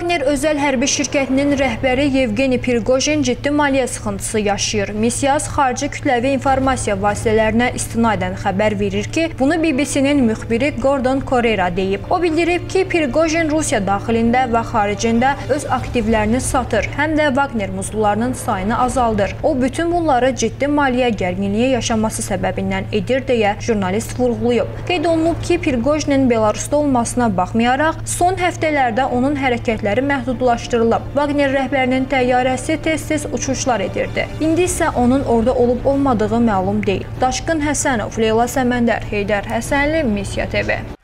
Wagner özəl hərbi şirkətinin rəhbəri Yevgeni Prigojin ciddi maliyyə sıxıntısı yaşayır. Misyas xarici kütləvi informasiya vasitələrinə istinadən xəbər verir ki, bunu BBC-nin müxbiri Gordon Corera deyib. O bildirib ki, Prigojin Rusiya daxilində və xaricində öz aktivlərini satır, həm də Wagner muzlularının sayını azaldır. O bütün bunları ciddi maliyyə gərginliyi yaşaması səbəbindən edir deyə jurnalist vurğulayıb. Qeyd olunub ki, Prigojinin Belarusda olmasına baxmayaraq, son həftələrdə onun hərəkətləri məhdudlaşdırılıb. Wagner rəhbərinin təyyarəsi tez-tez uçuşlar edirdi. İndi isə onun orada olub-olmadığı məlum deyil. Daşqın Həsənov, Leyla Səməndər, Heydər Həsənli, Misya TV.